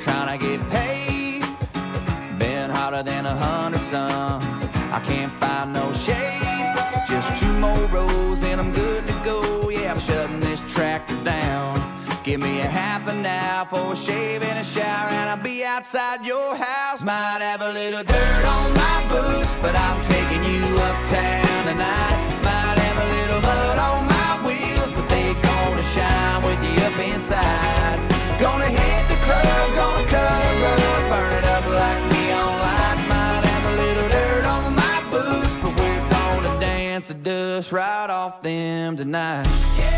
trying to get paid. Been hotter than 100 suns. I can't find no shade. Just 2 more rows and I'm good to go. Yeah, I'm shutting this tractor down. Give me a half an hour for a shave and a shower, and I'll be outside your house. Might have a little dirt on my boots, but I'm taking you uptown tonight. Might have a little mud on my wheels, but they gonna shine with you up inside. Gonna hit the club, gonna cut a rug, burn it up like neon lights. Might have a little dirt on my boots, but we're gonna dance the dust right off them tonight.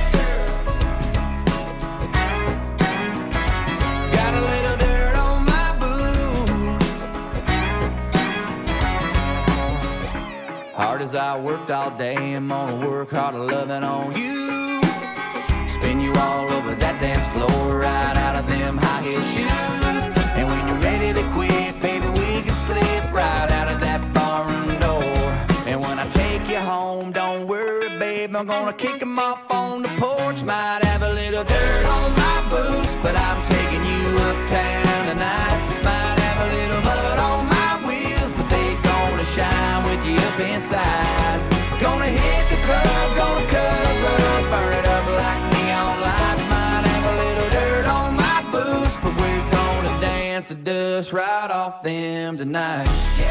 Hard as I worked all day, I'm gonna work harder loving on you. Spin you all over that dance floor, right out of them high heel shoes. And when you're ready to quit, baby, we can slip right out of that barroom door. And when I take you home, don't worry, babe, I'm gonna kick them off on the porch. Might have a little dirt on my boots, but I'm taking you uptown tonight. Might have a little mud on my wheels, but they gonna shine with you up inside. Gonna hit the club, gonna cut a rug, burn it up like neon lights. Might have a little dirt on my boots, but we're gonna dance the dust right off them tonight.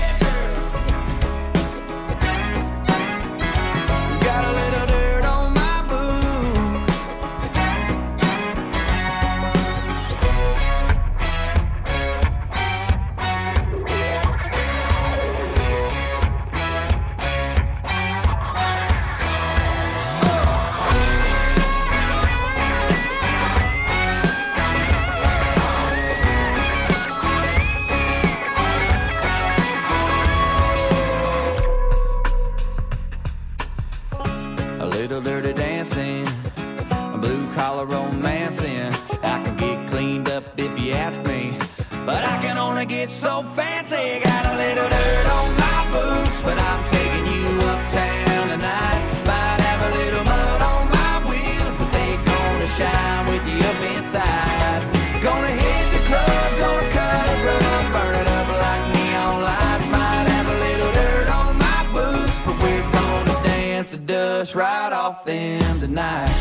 Got a little dirt on my boots. A little dirty dancing, a blue collar romancing. I can get cleaned up if you ask me, but I can only get so fancy. Got a little dirt on my boots, but I'm taking you uptown tonight. Might have a little mud on my wheels, but they gonna shine with you up inside. Gonna hit the club, gonna cut a rug, burn it up like neon lights. Might have a little dirt on my boots, but we're gonna dance the dust right off them tonight.